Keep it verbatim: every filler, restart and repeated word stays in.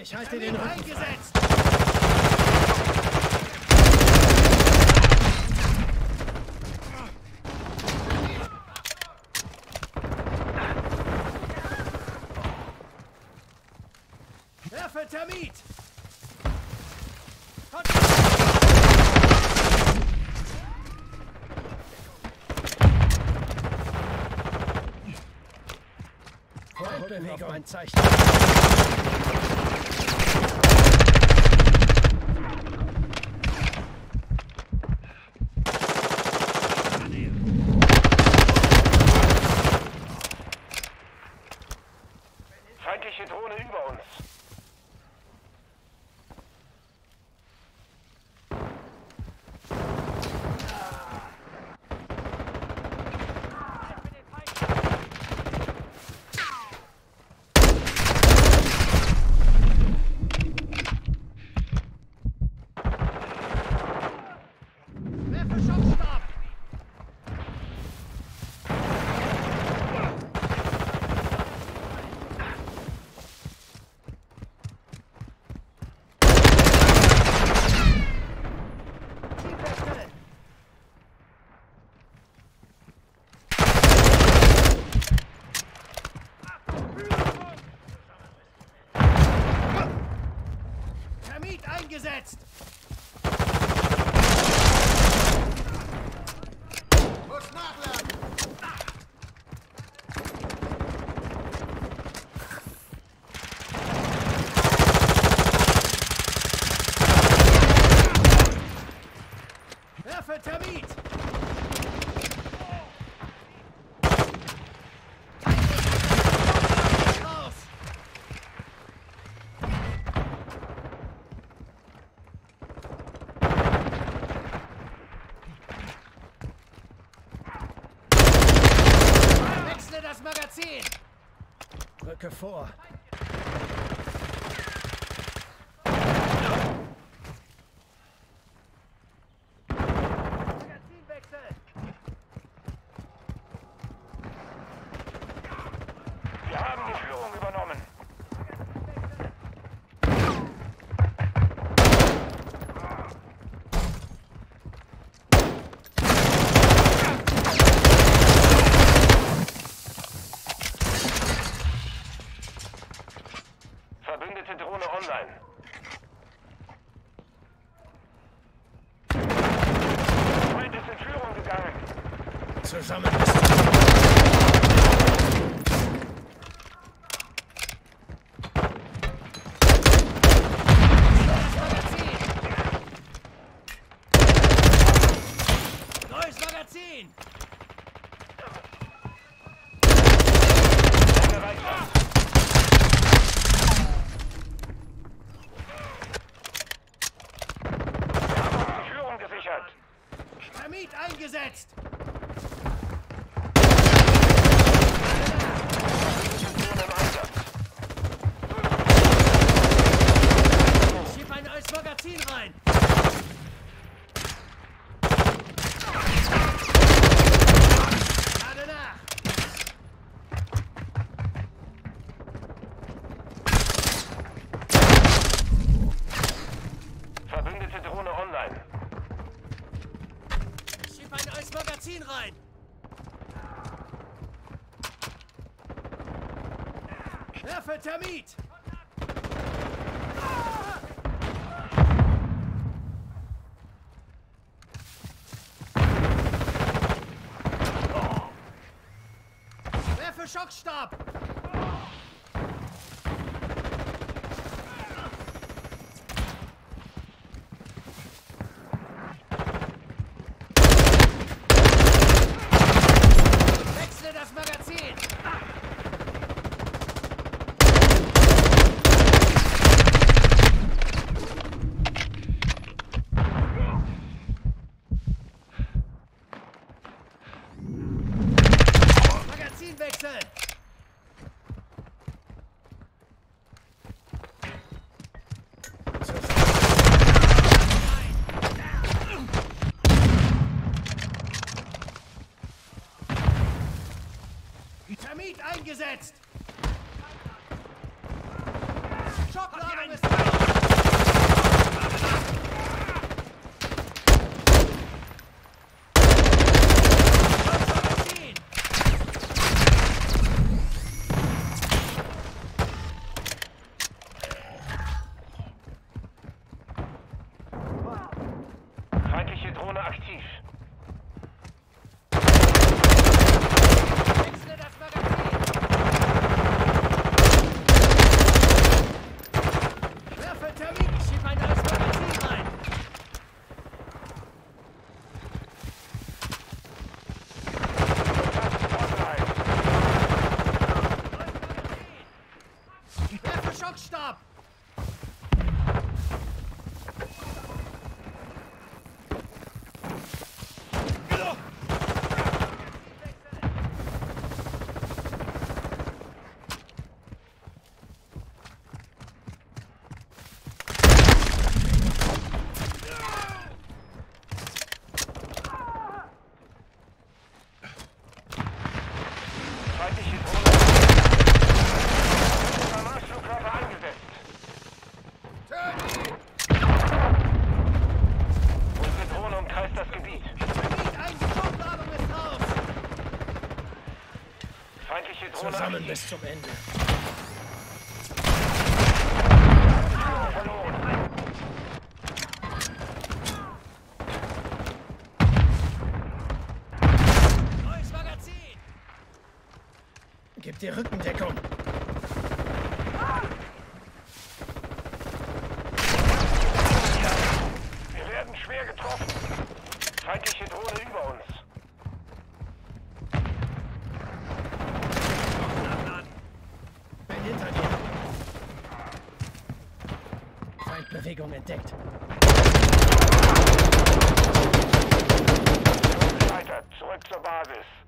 Ich halte den Rücken eingesetzt. Werfe Termit. Bewegung. Ein Zeichen. Feindliche Drohne über uns. Eingesetzt! Muss nachladen! Werfe Termit! Das Magazin! Rücke vor. Magazinwechsel! Wir haben die Führung übernommen. Verbündete Drohne online. Feind ist in Führung gegangen. Zusammen. Neues Magazin! Termit eingesetzt! Schieb ein neues Magazin rein! Lade nach! Verbündete Drohne online. Schieb ein neues Magazin rein! Werfe Termit! Werfe Schockstab! Wechsle das Magazin! Magazinwechsel! Termit eingesetzt! Schocklager! Ladung ist raus. Feindliche Drohne aktiv. Wechsle das Magazin. Werfe Termin. Ich schieb ein neues Magazin rein. Online. Werfe Schockstab. Feindliche Drohne. Marschflugkörper eingesetzt. Unsere Drohne umkreist das Gebiet. Termin eingekommen. Ladung ist raus. Feindliche Drohne Zusammen aktiv. bis zum Ende. Verloren. Neues Magazin. Gib dir Rückendeckung. Wir werden schwer getroffen. Feindliche Drohne über uns. Bin hinter dir. Feindbewegung entdeckt. Gescheitert. Zurück zur Basis.